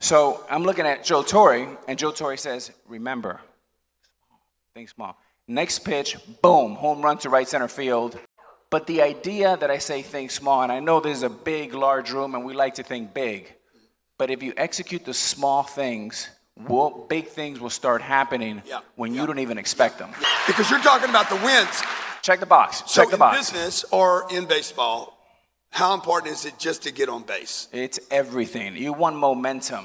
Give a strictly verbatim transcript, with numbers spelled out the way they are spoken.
So I'm looking at Joe Torre, and Joe Torre says, remember, think small. Next pitch, boom, home run to right center field. But the idea that I say think small, and I know this is a big, large room, and we like to think big, but if you execute the small things, well, big things will start happening yeah. when yeah. you don't even expect them. Because you're talking about the wins. Check the box. So Check the in box. business or in baseball, how important is it just to get on base? It's everything. You want momentum.